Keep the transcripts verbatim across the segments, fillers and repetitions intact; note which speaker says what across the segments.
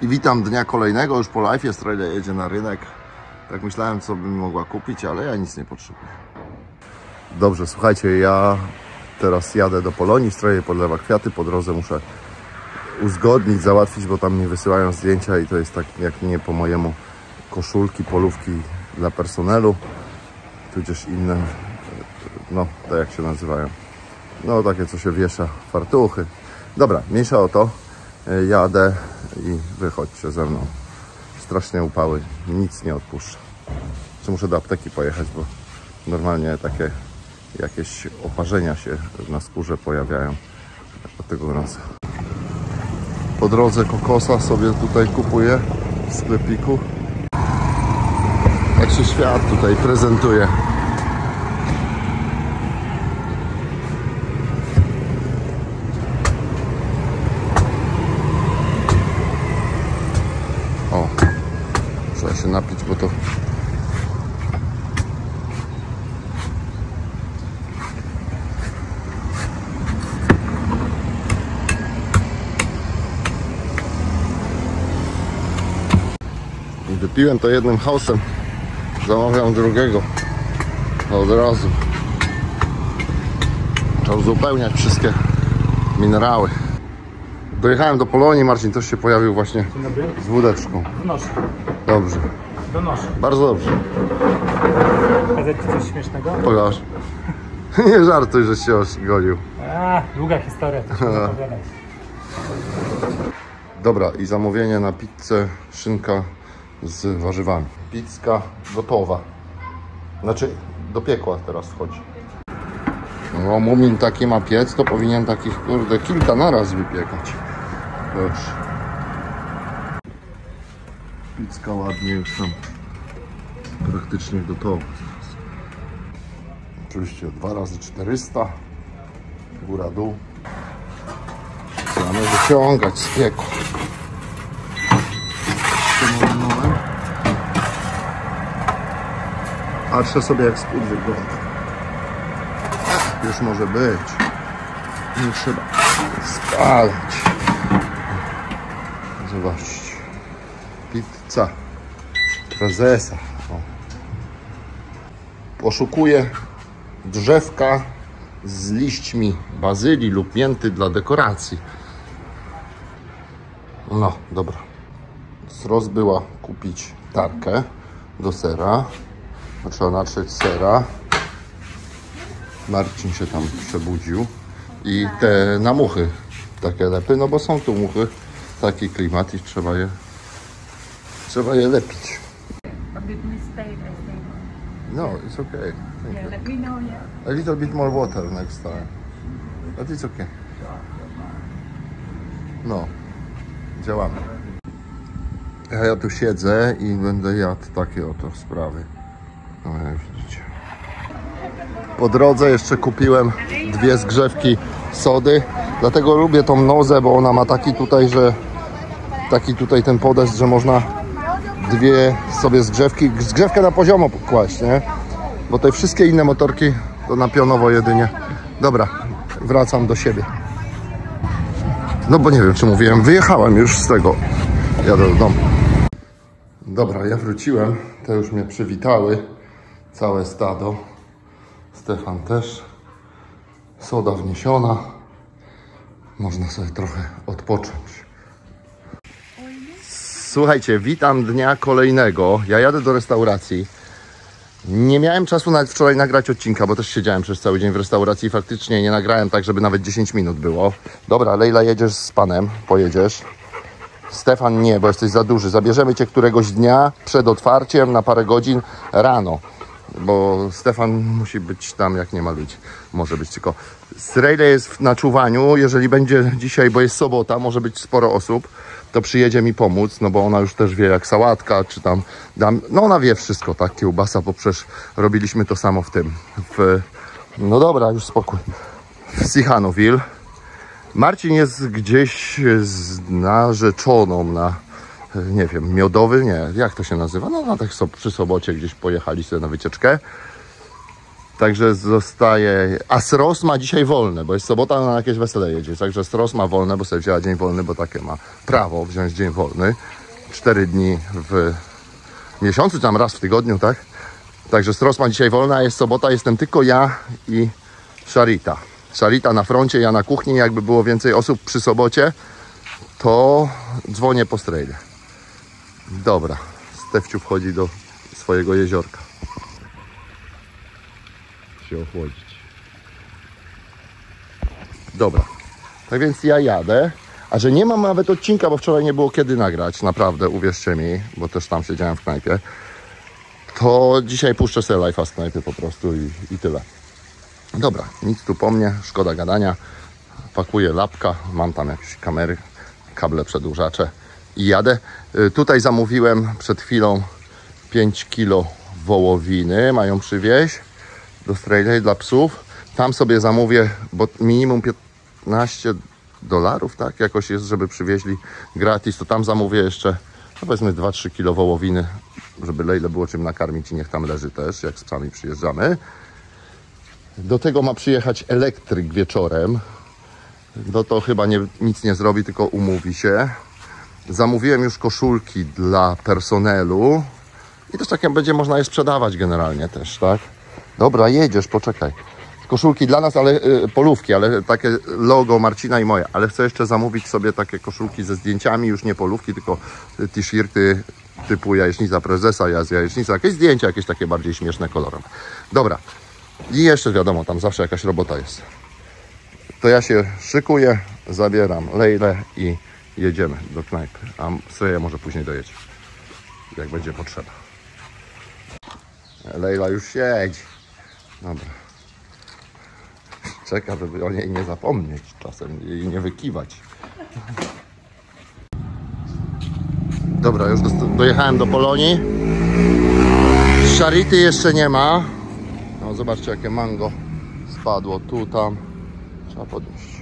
Speaker 1: I witam dnia kolejnego, już po live'ie. Strajda jedzie na rynek. Tak myślałem, co bym mogła kupić, ale ja nic nie potrzebuję. Dobrze, słuchajcie, ja teraz jadę do Polonii, Strajda podlewa kwiaty. Po drodze muszę uzgodnić, załatwić, bo tam mi wysyłają zdjęcia i to jest tak jak nie po mojemu, koszulki, polówki dla personelu, tudzież inne, no tak jak się nazywają, no takie co się wiesza, fartuchy. Dobra, mniejsza o to, jadę i wychodźcie ze mną. Strasznie upały, nic nie odpuszczę. Czy muszę do apteki pojechać, bo normalnie takie jakieś oparzenia się na skórze pojawiają od tego gorąca. Po drodze kokosa sobie tutaj kupuję w sklepiku. Jak się świat tutaj prezentuje. O, trzeba się napić, bo to wypiłem to jednym hausem, zamawiam drugiego od razu. Trzeba uzupełniać wszystkie minerały. Dojechałem do Polonii, Marcin też się pojawił właśnie z wódeczką.
Speaker 2: Donoszę.
Speaker 1: Dobrze.
Speaker 2: Donoszę.
Speaker 1: Bardzo dobrze.
Speaker 2: Pokazać ci coś śmiesznego?
Speaker 1: Pokaż. Nie żartuj, że się ośgolił.
Speaker 2: A, długa historia, to się opowiadać.
Speaker 1: Dobra, i zamówienie na pizzę, szynka z warzywami. Pizza gotowa. Znaczy, do piekła teraz wchodzi. No, Mumin taki ma piec, to powinien takich, kurde, kilka naraz wypiekać. Dobrze. Pizza ładnie już tam praktycznie gotowa. Oczywiście dwa razy czterysta. Góra, dół. Chcemy wyciągać z piekła. Patrzę sobie, jak spód wygląda. Już może być. Nie trzeba spalać. Zobaczcie. Pizza prezesa. O. Poszukuję drzewka z liśćmi bazylii lub mięty dla dekoracji. No, dobra. Rozbyła kupić tarkę do sera. Trzeba natrzeć sera. Marcin się tam przebudził. I te namuchy, takie lepy, no bo są tu muchy, taki klimat i trzeba je trzeba je lepić. No, it's okay. Thank
Speaker 3: Yeah,
Speaker 1: you.
Speaker 3: let me know, yeah.
Speaker 1: A little bit more water next time. But it's okay. No, działamy. A ja tu siedzę i będę jadł takie oto sprawy. No, jak widzicie. Po drodze jeszcze kupiłem dwie zgrzewki sody. Dlatego lubię tą nozę, bo ona ma taki tutaj, że taki tutaj ten podest, że można dwie sobie zgrzewki, zgrzewkę na poziomo kłaść, nie? Bo te wszystkie inne motorki to na pionowo jedynie. Dobra, wracam do siebie. No bo nie wiem, czy mówiłem, wyjechałem już z tego. Jadę do domu. Dobra, ja wróciłem. Te już mnie przywitały. Całe stado. Stefan też. Soda wniesiona. Można sobie trochę odpocząć. Słuchajcie, witam dnia kolejnego. Ja jadę do restauracji. Nie miałem czasu nawet wczoraj nagrać odcinka, bo też siedziałem przez cały dzień w restauracji i faktycznie nie nagrałem tak, żeby nawet dziesięć minut było. Dobra, Lejla, jedziesz z panem, pojedziesz. Stefan nie, bo jesteś za duży. Zabierzemy cię któregoś dnia przed otwarciem na parę godzin rano. Bo Stefan musi być tam, jak nie ma ludzi. Może być tylko... Strejle jest na czuwaniu. Jeżeli będzie dzisiaj, bo jest sobota, może być sporo osób, to przyjedzie mi pomóc, no bo ona już też wie, jak sałatka, czy tam... Dam, no ona wie wszystko, tak? Kiełbasa, bo przecież robiliśmy to samo w tym. W, no dobra, już spokój. W Sihanouville. Marcin jest gdzieś z narzeczoną na... nie wiem, miodowy, nie, jak to się nazywa? No, no tak so, przy sobocie gdzieś pojechali sobie na wycieczkę. Także zostaje... A Sros ma dzisiaj wolne, bo jest sobota, na jakieś wesele jedzie. Także Sros ma wolne, bo sobie wzięła dzień wolny, bo takie ma prawo wziąć dzień wolny. Cztery dni w miesiącu, czy tam raz w tygodniu, tak? Także Sros ma dzisiaj wolne, a jest sobota, jestem tylko ja i Sharita. Sharita na froncie, ja na kuchni. Jakby było więcej osób przy sobocie, to dzwonię po strejle. Dobra, Stefciu wchodzi do swojego jeziorka. Się ochłodzić. Dobra, tak więc ja jadę. A że nie mam nawet odcinka, bo wczoraj nie było kiedy nagrać, naprawdę, uwierzcie mi, bo też tam siedziałem w knajpie, to dzisiaj puszczę sobie live'a z knajpy po prostu i, i tyle. Dobra, nic tu po mnie, szkoda gadania. Pakuję lapka, mam tam jakieś kamery, kable przedłużacze i jadę. Y, tutaj zamówiłem przed chwilą pięć kilo wołowiny, mają przywieźć do Straight dla psów. Tam sobie zamówię, bo minimum piętnaście dolarów, tak? Jakoś jest, żeby przywieźli gratis, to tam zamówię jeszcze, no powiedzmy dwa trzy kilo wołowiny, żeby Lejle było czym nakarmić i niech tam leży też, jak z psami przyjeżdżamy. Do tego ma przyjechać elektryk wieczorem. No to chyba nie, nic nie zrobi, tylko umówi się. Zamówiłem już koszulki dla personelu i też takie będzie można je sprzedawać generalnie też, tak? Dobra, jedziesz, poczekaj. Koszulki dla nas, ale y, polówki, ale takie logo Marcina i moje. Ale chcę jeszcze zamówić sobie takie koszulki ze zdjęciami, już nie polówki, tylko t-shirty typu Jajecznica Prezesa, ja z Jajecznica, jakieś zdjęcia, jakieś takie bardziej śmieszne, kolorowe. Dobra. I jeszcze wiadomo, tam zawsze jakaś robota jest. To ja się szykuję, zabieram Lejlę i jedziemy do knajpy. A Sreja może później dojedzie, jak będzie potrzeba. Lejla już siedzi. Dobra. Czeka, żeby o niej nie zapomnieć, czasem jej nie wykiwać. Dobra, już dojechałem do Polonii. Sharity jeszcze nie ma. No, zobaczcie, jakie mango spadło tu, tam. Trzeba podnieść.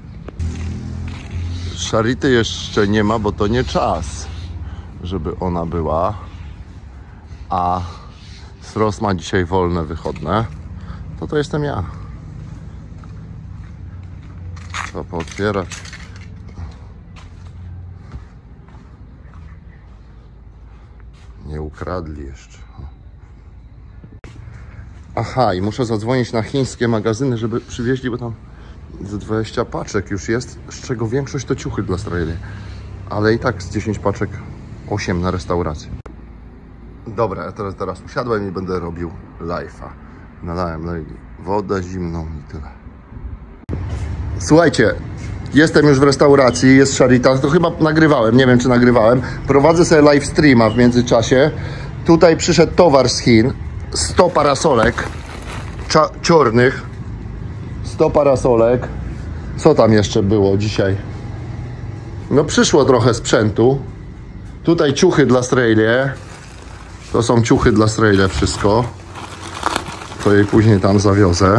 Speaker 1: Sharity jeszcze nie ma, bo to nie czas, żeby ona była. A Sros ma dzisiaj wolne, wychodne. To to jestem ja. Trzeba pootwierać. Nie ukradli jeszcze. Aha, i muszę zadzwonić na chińskie magazyny, żeby przywieźli, bo tam z dwadzieścia paczek już jest, z czego większość to ciuchy dla Strajli. Ale i tak z dziesięć paczek osiem na restaurację. Dobra, ja teraz, teraz usiadłem i będę robił live'a. Nalałem Lejli wodę zimną i tyle. Słuchajcie, jestem już w restauracji, jest Sharita, to chyba nagrywałem, nie wiem czy nagrywałem. Prowadzę sobie live streama w międzyczasie. Tutaj przyszedł towar z Chin, sto parasolek czarnych, sto parasolek. Co tam jeszcze było dzisiaj? No przyszło trochę sprzętu. Tutaj ciuchy dla Strejlie. To są ciuchy dla Strejlie, wszystko. To jej później tam zawiozę.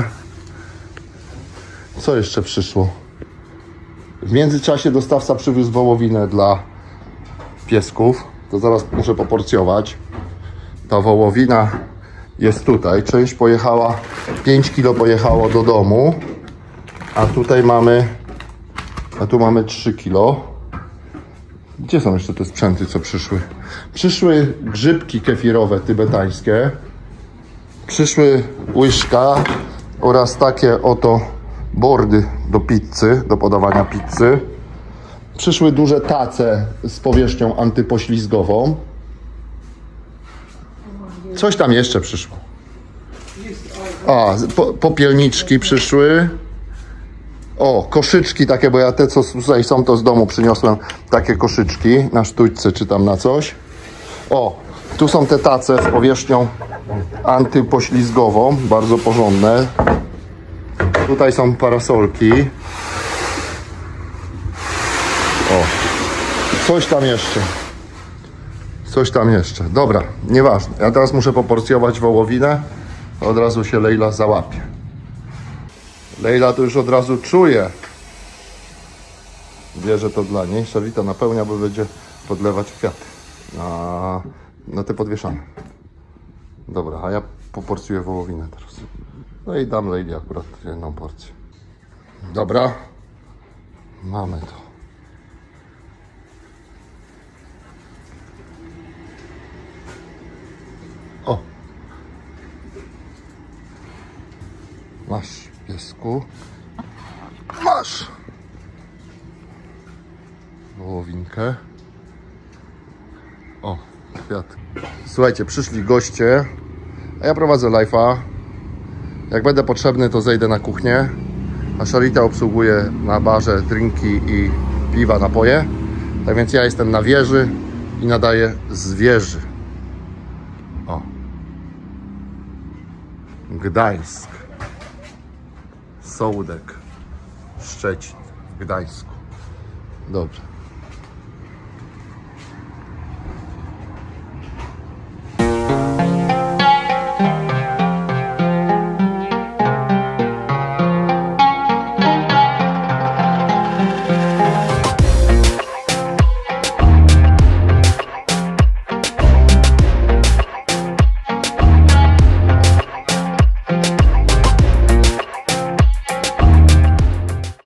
Speaker 1: Co jeszcze przyszło? W międzyczasie dostawca przywiózł wołowinę dla piesków. To zaraz muszę poporcjować. Ta wołowina jest tutaj. Część pojechała, pięć kilo pojechało do domu. A tutaj mamy, a tu mamy trzy kilo. Gdzie są jeszcze te sprzęty, co przyszły? Przyszły grzybki kefirowe tybetańskie. Przyszły łyżka oraz takie oto bordy do pizzy, do podawania pizzy. Przyszły duże tace z powierzchnią antypoślizgową. Coś tam jeszcze przyszło. A, po, popielniczki przyszły. O, koszyczki takie, bo ja te, co tutaj są, to z domu przyniosłem takie koszyczki na sztućce czy tam na coś. O, tu są te tace z powierzchnią antypoślizgową, bardzo porządne. Tutaj są parasolki. O, coś tam jeszcze. Coś tam jeszcze. Dobra, nieważne. Ja teraz muszę poporcjować wołowinę. Od razu się Lejla załapie. Lejla to już od razu czuje. Wie, że to dla niej. Sharita napełnia, bo będzie podlewać kwiaty na, na te podwieszane. Dobra, a ja poporcjuję wołowinę teraz. No i dam Lady akurat jedną porcję. Dobra. Mamy to. O! Masz, piesku. Masz! Wołowinkę. O, kwiat. Słuchajcie, przyszli goście, a ja prowadzę live'a. Jak będę potrzebny, to zejdę na kuchnię. A Charita obsługuje na barze drinki i piwa, napoje. Tak więc ja jestem na wieży i nadaję z wieży. O. Gdańsk. Sołdek. Szczecin. W Gdańsku. Dobrze.